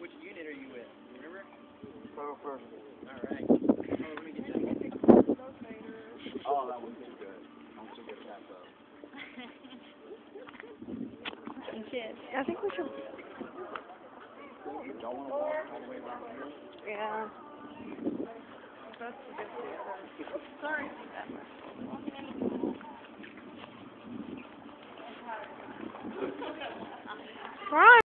which unit are you with? Remember? First. Alright. Oh, let me get that. Oh, that was too good. I'm too good at that, though. I think we should. Don't want to walk all the way around here? Yeah. Sorry. Right.